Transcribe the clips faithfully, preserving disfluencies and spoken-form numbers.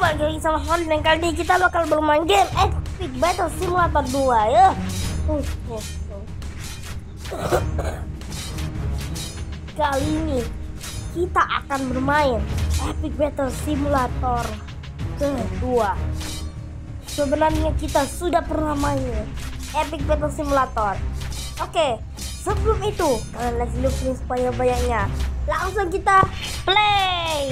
balik lagi sama Fadli, dan kali ini kita bakal bermain game Epic Battle Simulator dua ya. Uh, uh, uh. Kali ini kita akan bermain Epic Battle Simulator kedua. Sebenarnya kita sudah pernah main Epic Battle Simulator. Oke, sebelum itu kalian lihat dulu banyak-banyaknya. Langsung kita play.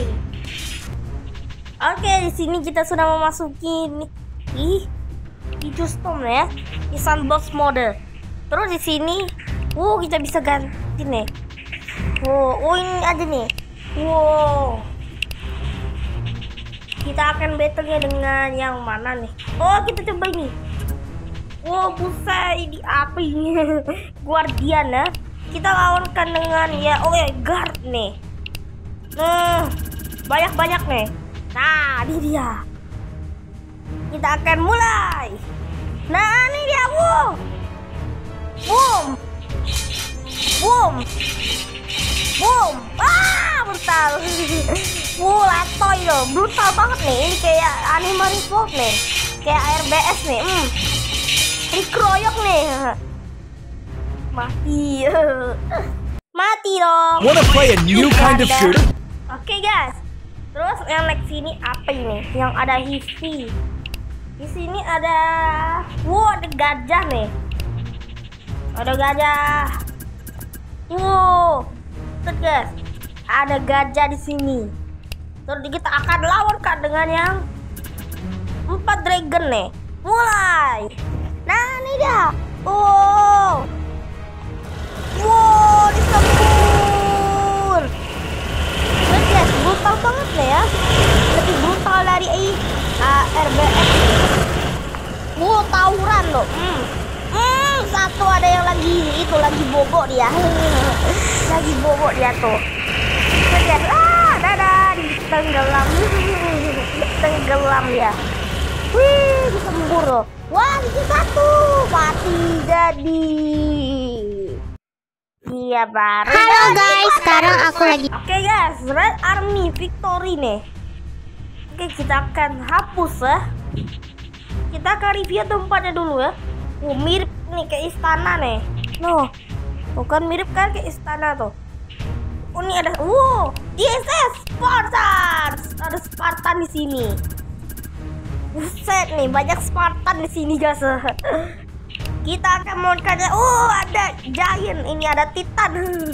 Oke, di sini kita sudah memasuki ih itu storm ya, di sandbox mode. Terus di sini, wow, kita bisa ganti nih. Wow, oh ini aja nih. Wow, kita akan battle-nya dengan yang mana nih? Oh, kita coba ini. Wow, buset, ini apa ini? Guardian ya. Kita lawankan dengan ya, oh ya, guard nih. Nah, banyak-banyak nih. Nah, ini dia. Kita akan mulai. Nah, ini dia. Wow. Boom. Boom. Boom. Ah, brutal. Wow, latoy loh. Brutal banget nih. Ini kayak anime revolt nih. Kayak R B S nih. Hmm. Dikeroyok nih. Mati. Mati dong. Wanna play a new kind of shooter? Oke, okay, guys. Terus yang next sini apa ini? Yang ada history. Di sini ada, wow, ada gajah nih. Ada gajah. Wow, lihat guys, ada gajah di sini. Terus kita akan lawankan dengan yang empat dragon nih. Mulai. Nah, ini dia. Wow, wow, disembur. Lihat, brutal banget nih ya. Lebih brutal dari uh, R B S. Wow, tawuran loh. Hmm. Hmm, satu ada yang lagi itu lagi bobok dia. Lagi bobok dia tuh. Lihat, ah, dadah, tenggelam. Tenggelam dia. Wih, disembur loh. Wah, ini satu mati jadi. Iya, baru. Halo guys, sekarang aku lagi. Oke okay, guys, Red Army Victory nih. Oke, okay, kita akan hapus ya. Kita akan review tempatnya dulu ya. Oh, mirip nih kayak istana nih. No, bukan mirip kan kayak istana tuh. Oh, ini ada, wow, D S S Spartans. Ada Spartan di sini. Buset nih, banyak Spartan di sini guys. Kita akan melawankannya. Oh, ada giant. Ini ada titan.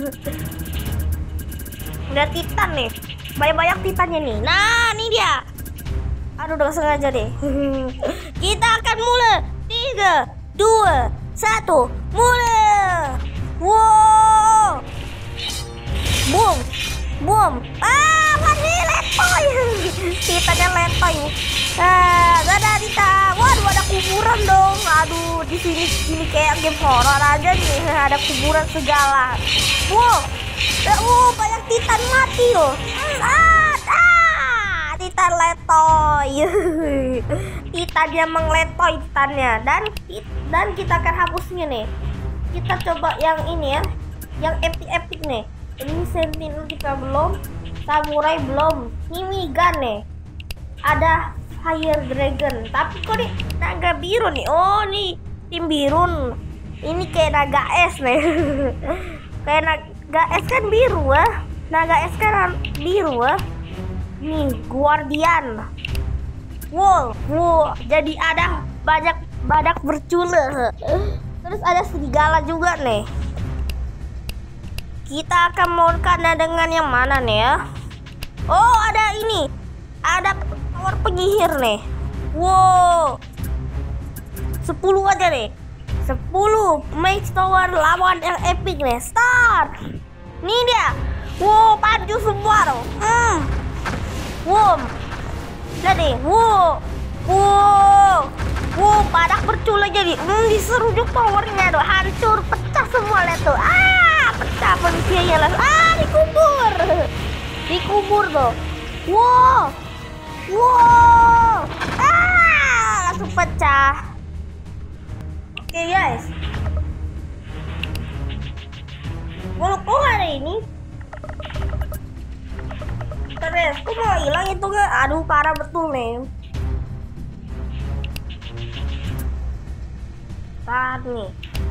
Ada titan nih. Banyak-banyak titannya nih. Nah, ini dia. Aduh, udah sengaja deh. Kita akan mulai. Tiga, dua, satu, mulai. Wow. Boom. Boom. Ah, masih letoy. Titannya letoy. Ah, dadah Tita. Waduh, ada kuburan dong. Aduh, di sini sini kayak game horor aja nih. Ada kuburan segala. Wow. Uh, banyak titan mati loh. Ah, ah, titan letoy. Titannya mengletoy titannya, dan dan kita akan hapusnya nih. Kita coba yang ini ya. Yang epic-epic nih. Ini Sentinel kita belum, Samurai belum, Minigun nih. Ada Fire Dragon, tapi kok nih naga biru nih. Oh, nih tim biru. Ini kayak naga es nih. Kayak naga es kan biru ya. Naga es kan biru ya. Nih Guardian. Wow, wow. Jadi ada banyak badak bercula. Terus ada serigala juga nih. Kita akan melawankannya dengan yang mana nih ya? Oh, ada ini. Ada power penyihir nih. Wow, sepuluh aja nih. Sepuluh Mage Tower lawan yang epic nih. Start. Nih dia. Wow, maju semua dong. Hmm. Wow. Lihat nih. Wow. Wow. Wow, badak bercula jadi. Hmm, diseruduk powernya tuh. Hancur, pecah semua lihat tuh. Ah, pecah manusianya lah. Ah, dikubur. Dikubur tuh. Wow. Wow, ah, langsung pecah. Oke okay, guys, walaupun hari ini Bentar deh, kok mau hilang itu nggak? Aduh parah betul nih. Tar nih.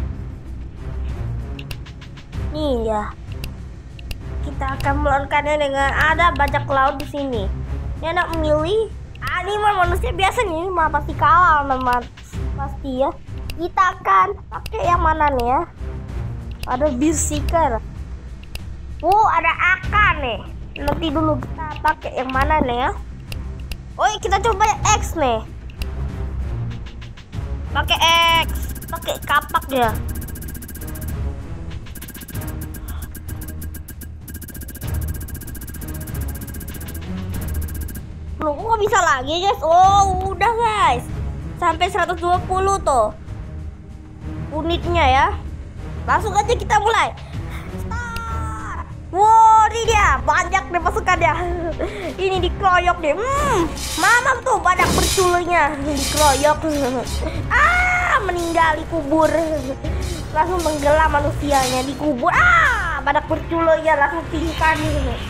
Nih ya. Kita akan melakukannya dengan ada bajak laut di sini. Ini anak milih. Ah, ini mah manusia biasa nih, mah pasti kalah memang pasti ya. Kita akan pakai yang mana nih ya? Ada Beast Seeker. Wow, ada Aka nih. Nanti dulu kita pakai yang mana nih ya? Oh, kita coba yang X nih. Pakai X, pakai kapak dia. Loh, kok bisa lagi guys? Oh, udah guys. Sampai seratus dua puluh tuh unitnya ya. Langsung aja kita mulai. Start. Wow, ini dia. Banyak deh pasukannya. Ini dikeroyok deh. Hmm, mamam tuh badak berculanya dikeroyok. Ah, meninggal dikubur. Langsung tenggelam manusianya dikubur. Ah, badak berculanya langsung pingsan.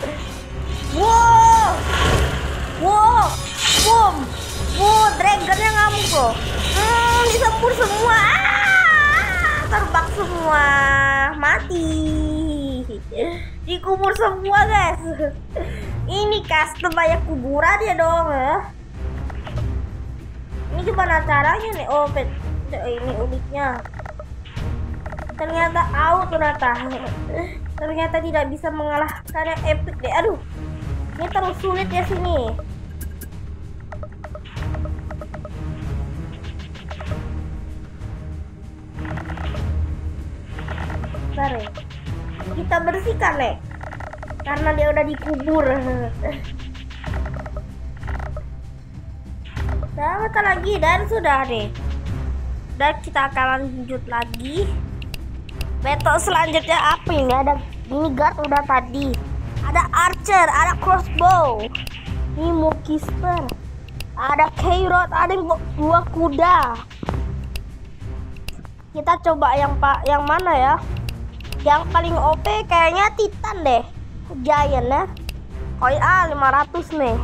Wow. Wow, boom, wow, dragonnya ngamuk loh. Hmm, disembur semua, ah, terbang semua, mati, dikubur semua guys. Ini custom banyak kuburan ya dong ya. Ini gimana caranya nih? Oh, ini uniknya. Ternyata out ternyata. Ternyata tidak bisa mengalahkan yang epic deh. Aduh, ini terlalu sulit ya sini. Bentar ya. Kita bersihkan nih, karena dia udah dikubur. Bentar lagi dan sudah deh. Dan kita akan lanjut lagi. Battle selanjutnya apa ini? Ada ini guard udah tadi. Ada archer, ada crossbow. Ini mukisper. Ada Kairot, ada buah kuda. Kita coba yang pak yang mana ya? Yang paling O P kayaknya Titan deh. Giant ya. Koin A lima ratus nih.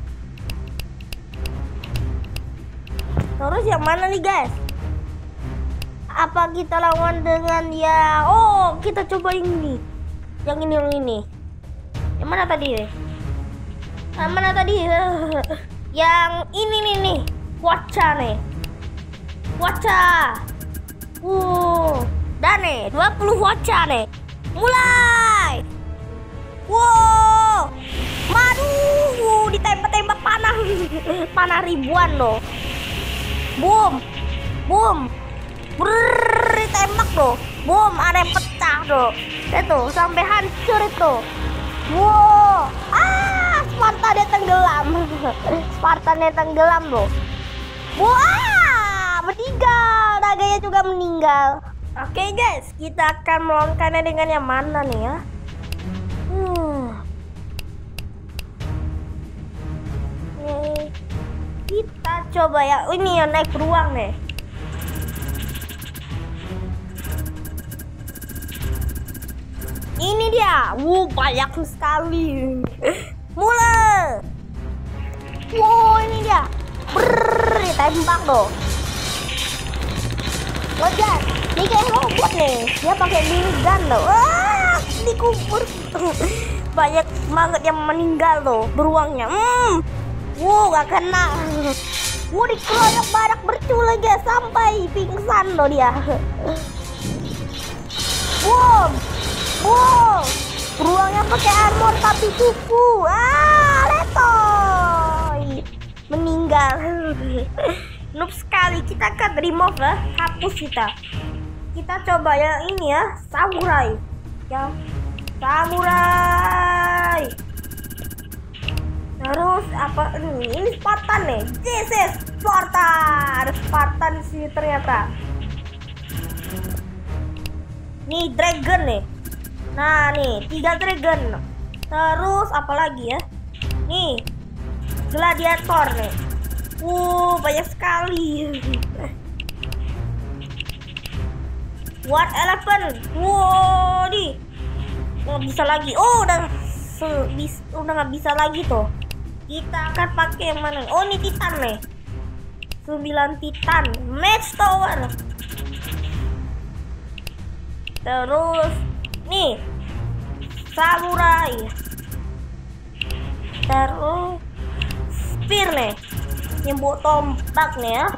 Terus yang mana nih guys? Apa kita lawan dengan ya? Oh, kita coba ini. Yang ini yang ini. Yang mana tadi deh? Yang mana tadi? Yang ini nih nih. Wacha nih. Wacha. Uh. Dan nih, dua puluh wacha nih. Mulai. Wow. Waduh, ditembak-tembak panah. Panah ribuan loh. Boom. Boom. Brrrr, ditembak tuh. Boom, ada yang pecah tuh. Itu sampai hancur itu. Wow. Ah, Spartan dia tenggelam. Spartan dia tenggelam loh. Wah, meninggal. Naganya juga meninggal. Oke okay guys, kita akan melawankannya dengan yang mana nih ya? Hmm. Nih, kita coba ya. Ini yang naik beruang nih. Ini dia. Wuh, banyak sekali. Mulai. Wow, ini dia. Brrrr, ditembak tuh. Lojas, ini kayak robot nih. Dia pakai minigun loh. Wah, dikubur. Banyak banget yang meninggal tuh beruangnya. Hmm. Wow, gak kena. Wow, dikeroyok badak bercula guys sampai pingsan loh dia. Wow. Wow. Beruangnya pakai armor tapi kuku. Ah, letoy. Meninggal. Noob sekali. Kita akan remove ya, hapus kita. Kita coba yang ini ya, samurai. Yang samurai. Terus apa ini? Ini Spartan nih. This is Spartan. Spartan sih ternyata. Nih dragon nih. Nah nih tiga dragon. Terus apa lagi ya? Nih gladiator nih. Wow, banyak sekali. What elephant? Wow, nih. Oh, bisa lagi. Oh, udah se- bis- udah nggak bisa lagi tuh. Kita akan pakai yang mana? Oh, ini Titan nih. sembilan Titan Match Tower. Terus nih Samurai. Terus Spear nih. Yang bawa tombak nih ya.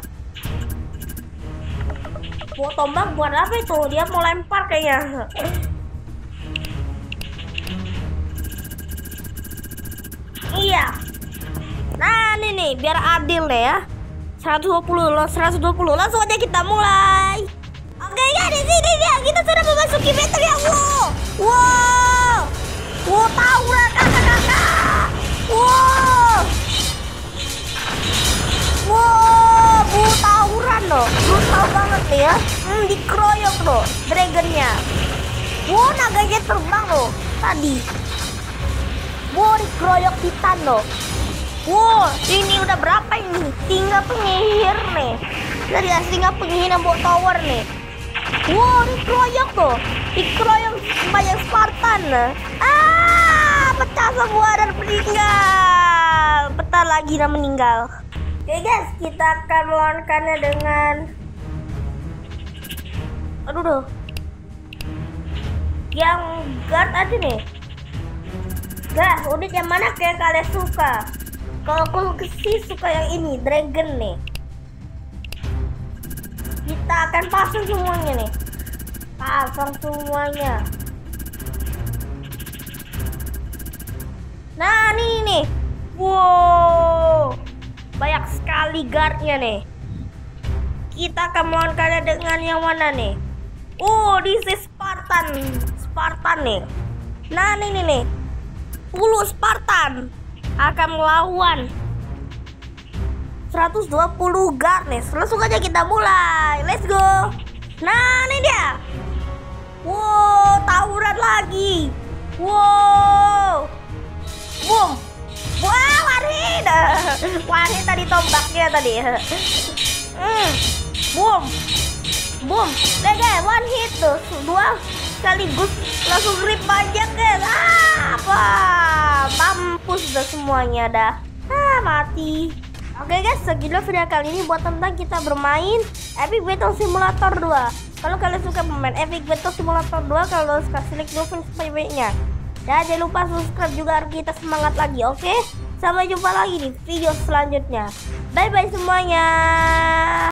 Bawa tombak buat apa itu? Dia mau lempar kayaknya. Iya. Nah, ini nih biar adil deh ya. seratus dua puluh, seratus dua puluh. Langsung aja kita mulai. Oke ya, di sini dia kita sudah memasuki battle ya. Wow. Wow. Wow, tawuran kakak-kakak. Wow. Wow, bu tawuran loh. Brutal banget nih ya. Hmm, dikeroyok loh dragonnya. Wow, naganya terbang loh tadi. Wow, dikeroyok Titan loh. Wow, ini udah berapa ini? Tinggal penyihir nih. Dari tinggal penyihir yang bawa tower nih. Wow, dikeroyok tuh. Dikeroyok banyak Spartan. Ah, pecah semua dan meninggal. Bentar lagi dan meninggal. Oke guys, kita akan melawankannya dengan aduh duh. Yang guard aja nih. Guys, unit yang mana kayak kalian suka? Kalau aku sih suka yang ini, dragon nih. Kita akan pasang semuanya nih. Pasang semuanya. Nah, nih nih. Wow. Banyak sekali guardnya nih. Kita akan melawankannya dengan yang mana nih? Oh, this is Spartan. Spartan nih. Nah, nih nih nih. sepuluh Spartan akan melawan seratus dua puluh guard nih. Langsung aja kita mulai. Let's go. Nah, ini dia. Wow, tawuran lagi. Wow. Boom. Wah, warid. Warid tadi tombaknya tadi. Hmm. Boom. Boom. Lega, one hit tuh. Dua sekaligus langsung grip aja guys. Ah, apa? Mampus udah semuanya dah. Ah, mati. Oke guys, segitu video kali ini buat tentang kita bermain Epic Battle Simulator dua. Kalau kalian suka bermain Epic Battle Simulator dua, kalau suka klik dulu sebaik-baiknya. Dan jangan lupa subscribe juga agar kita semangat lagi, oke? Sampai jumpa lagi di video selanjutnya. Bye bye semuanya.